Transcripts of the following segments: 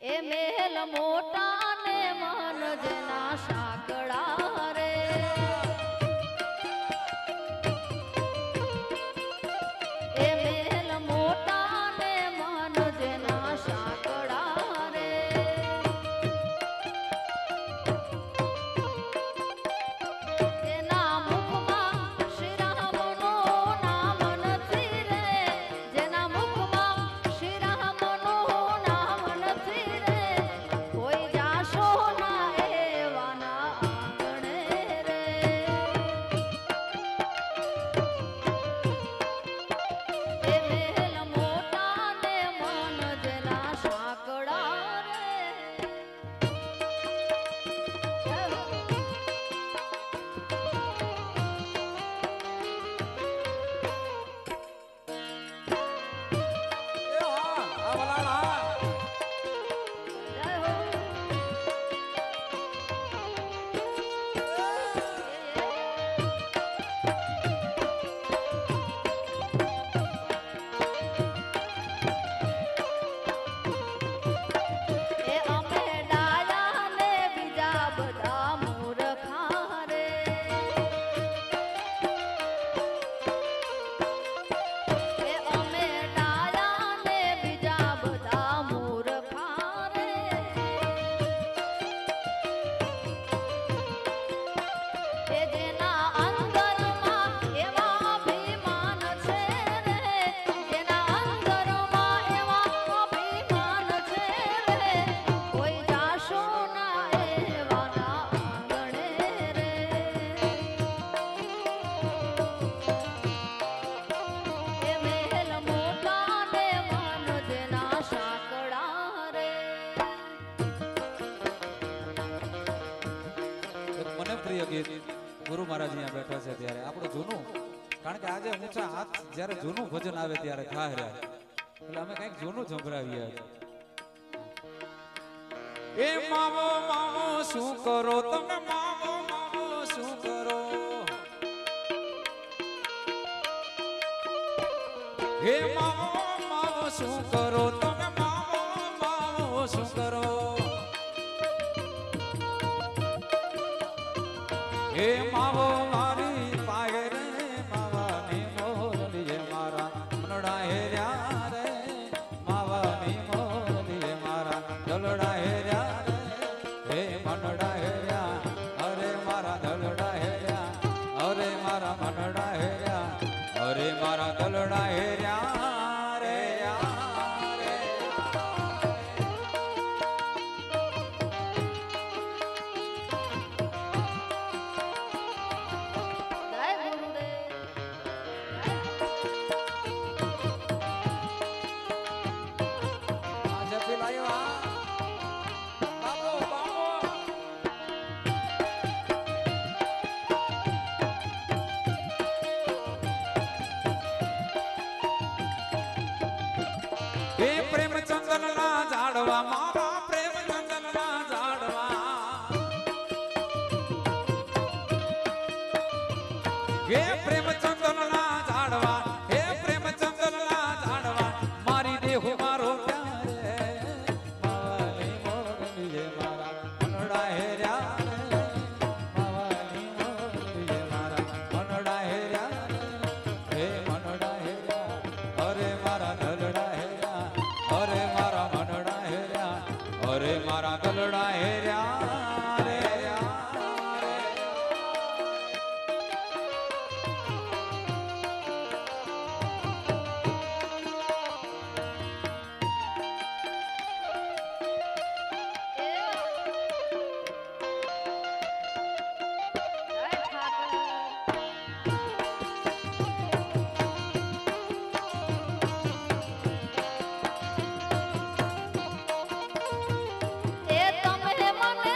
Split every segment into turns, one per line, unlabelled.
ए महल मोटा ने मन जना साकड़ा रे ए महल मोटा ने मन जना साकड़ा रे जेना मुखमा श्री राम नो नाम નથી रे जेना मुखमा श्री राम नो नाम નથી रे कोई जाशो ना एवाना आंगणे रे ए महल मोटा ने मन जना साकड़ा रे जय हो ए अमे डाया ने बीजा बधा मूर्खा रे ए अमे डाया ने बीजा बधा मूर्खा रे ए जेना अंदરમાં એવા અભિમાન છે રે જેના અંદરમાં એવા અભિમાન છે રે કોઈ જાશો ના એવાના આંગણે રે એ મહેલ મોટા ને મન જેના સાંકળા રે
એક મને પ્રિય ગીત ગુરુ મહારાજ અહીંયા બેઠા છે ત્યારે આપણું જૂનું કારણ કે આજે ઊંચા હાથ જ્યારે જૂનું ભજન આવે ત્યારે થાય રહ્યા એટલે અમે કંઈક જૂનું સંભળાવીએ એ મામો મામો શું કરો તમે મામો મામો શું કરો હે મામો મામો શું કરો તમે મામો મામો શું કરો હે માવો મારી પાય રે માવાની મોરલીએ મારા મનડા હેર્યા રે માવાની મોરલીએ મારા દલડા હેર્યા રે હે મનડા હેર્યા અરે મારા દલડા હેર્યા અરે મારા મનડા હેર્યા અરે મારા દલડા હેર્યા રે રે
જય ગુરુદેવ
આજે પેલાયો આ બાબો બાબો હે પ્રેમચંદન ના ઝાડવા મારા પ્રેમચંદન ના ઝાડવા હે પ્રેમચંદન ના ઝાડવા હે પ્રેમચંદન ના ઝાડવા મારી દેહુ મારો પ્યારે માવાની મોરલીએ મારા મનડા હેર્યા રે માવાની મોરલીએ મારા મનડા હેર્યા હે મનડા હેર્યા અરે મારા દલડા હેર્યા અરે મારા મનડા હેર્યા અરે મારા દલડા હેર્યા રે રે
જય ઠાકર એ તમે મને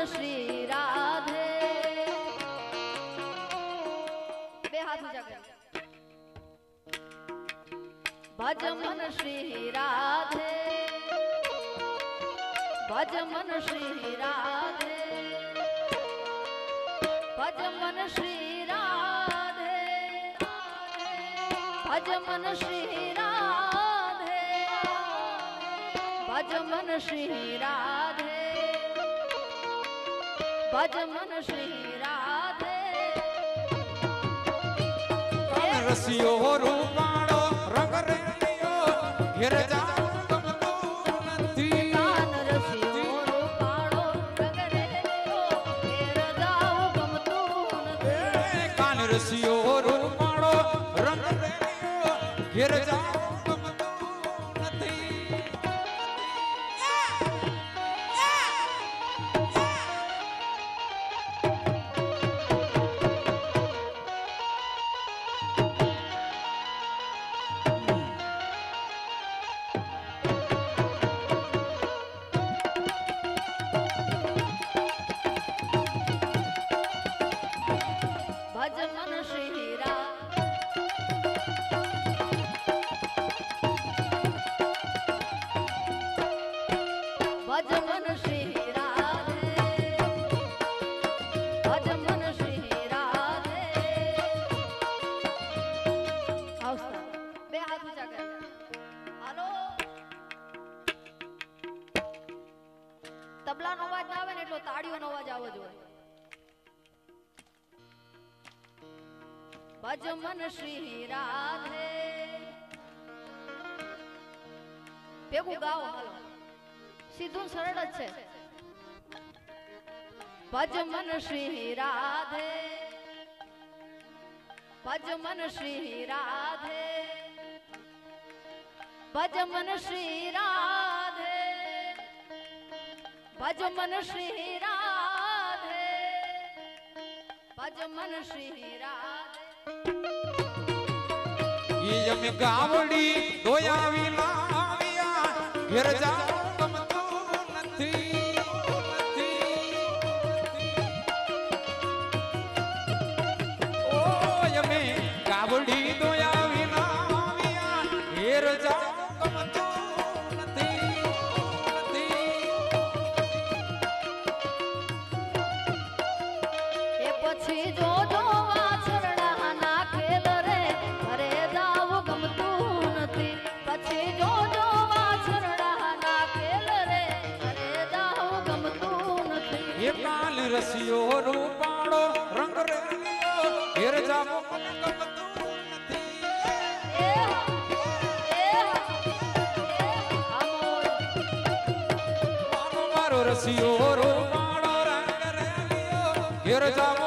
શ્રી રાધે બે હાથ ઊંચા કરી ભજ મન શ્રી રાધે ભજ મન શ્રી રાધે ભજ મન શ્રી રાધે ભજ મન શ્રી રાધે ભજ મન શ્રી રાધે ભજ મન શ્રી રાધે
રસિયો રૂપાળો રંગ રેલિયો ઘેર જાઉં ગમતું નથી
કાન રસિયો રૂપાળો રંગ રેલિયો ઘેર જાઉં ગમતું નથી
કાન રસિયો રૂપાળો રંગ રેલિયો ઘેર જાઉં ગમતું નથી
ભજ મન શ્રી રાધે ભજ મન શ્રી રાધે ભજ મન શ્રી રાધે હવસા બે હાથ ઊંચા કરી હાલો તબલાનો અવાજ ના આવે ને એટલો તાળીઓનો અવાજ આવવો જોઈએ ભજ મન શ્રી રાધે ભેગું ગાઓ હાલો સીધું સરળ જ છે ભજ મન શ્રી રાધે ભજ મન શ્રી રાધે ભજ મન શ્રી રાધે ભજ મન શ્રી રાધે ભજ મન શ્રી રાધે
ઈ અમે ગાવડી દોયાવી લાવ્યા ઘેર જાઉં ગમતું નથી ઓય અમે ગાવડી દોયાવી લાવ્યા ઘેર જાઉં ગમતું નથી
એ પછી જો વાછરડા નાખેલ રે ઘરે જાવું ગમતું નથી પછી જો વાછરડા નાખેલ રે ઘરે જાવું ગમતું નથી
એ કાલ રસિયો રૂપાળો રંગ રેલિયો ઘેર જાવું મને ગમતું નથી
એ
મારો રસિયો રૂપાળો રંગ રેલિયો ઘેર જાવું